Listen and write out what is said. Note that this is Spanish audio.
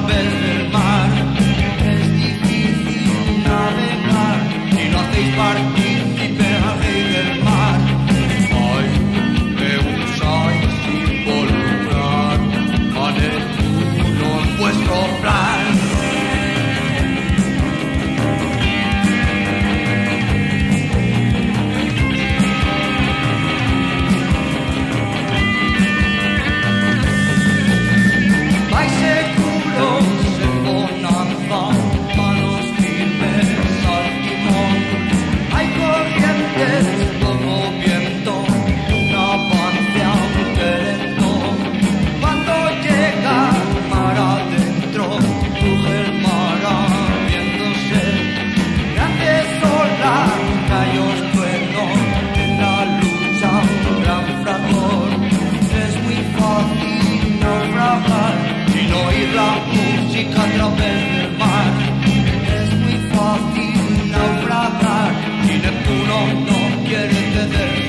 través del mar. Es difícil navegar si no hacéis partícipe al rey del mar. Ay, me usáis involucrar a Neptuno en vuestro plan. Vais seguros en bonanza, manos firmes al timón. Hay corrientes como viento, un avance aunque lento. Cuando llega mar adentro, ruge el mar abriéndose. Grandes olas, rayos, truenos, en la lucha un gran fragor. Es muy fácil naufragar sin oír la música a través del mar. Es muy fácil naufragar si Neptuno no quiere ceder.